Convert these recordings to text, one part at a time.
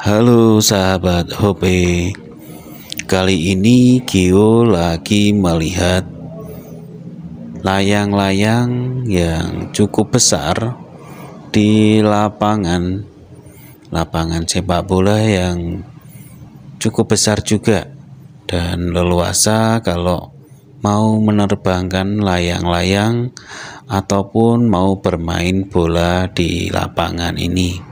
Halo sahabat Hope, kali ini Gio lagi melihat layang-layang yang cukup besar di lapangan sepak bola yang cukup besar juga dan leluasa kalau mau menerbangkan layang-layang ataupun mau bermain bola di lapangan ini.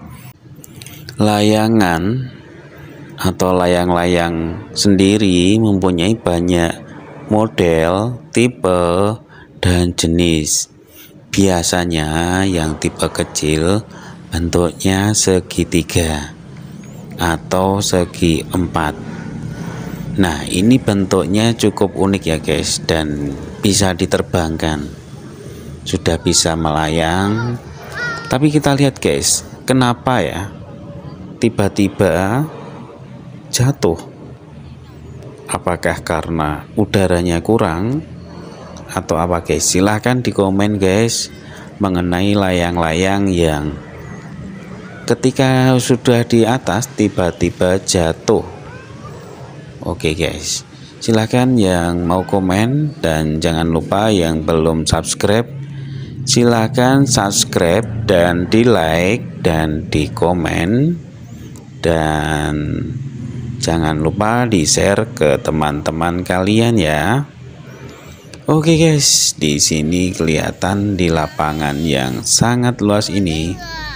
Layangan atau layang-layang sendiri mempunyai banyak model, tipe, dan jenis. Biasanya yang tipe kecil bentuknya segitiga atau segi empat. Nah, ini bentuknya cukup unik ya guys, dan bisa diterbangkan. Sudah bisa melayang. Tapi kita lihat guys, kenapa ya tiba-tiba jatuh? Apakah karena udaranya kurang atau apa guys? Silahkan di komen guys mengenai layang-layang yang ketika sudah di atas tiba-tiba jatuh. Oke guys, silahkan yang mau komen, dan jangan lupa yang belum subscribe silahkan subscribe dan di like dan di komen. Dan jangan lupa di share ke teman-teman kalian ya. Oke guys, di sini kelihatan di lapangan yang sangat luas ini,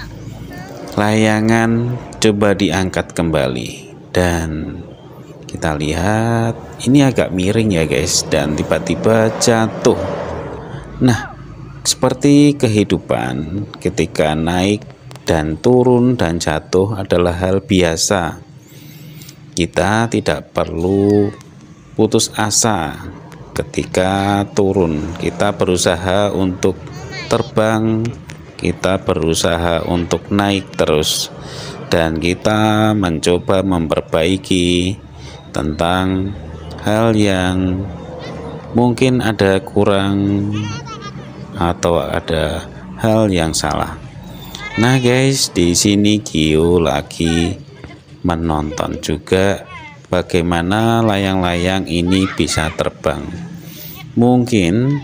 layangan coba diangkat kembali dan kita lihat ini agak miring ya guys, dan tiba-tiba jatuh. Nah, seperti kehidupan, ketika naik dan turun dan jatuh adalah hal biasa. Kita tidak perlu putus asa ketika turun. Kita berusaha untuk terbang, kita berusaha untuk naik terus, dan kita mencoba memperbaiki tentang hal yang mungkin ada kurang atau ada hal yang salah. Nah guys, di sini Gio lagi menonton juga bagaimana layang-layang ini bisa terbang. Mungkin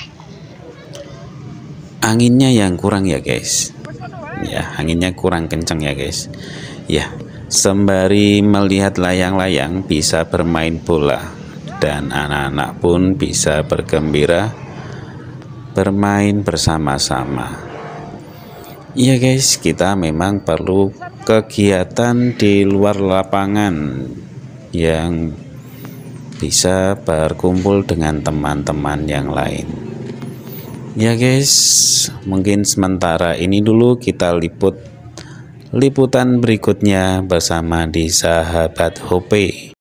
anginnya yang kurang ya guys. Ya, anginnya kurang kencang ya guys. Ya, sembari melihat layang-layang bisa bermain bola, dan anak-anak pun bisa bergembira bermain bersama-sama. Iya guys, kita memang perlu kegiatan di luar lapangan yang bisa berkumpul dengan teman-teman yang lain. Ya guys, mungkin sementara ini dulu, kita liputan berikutnya bersama di Sahabat Hope.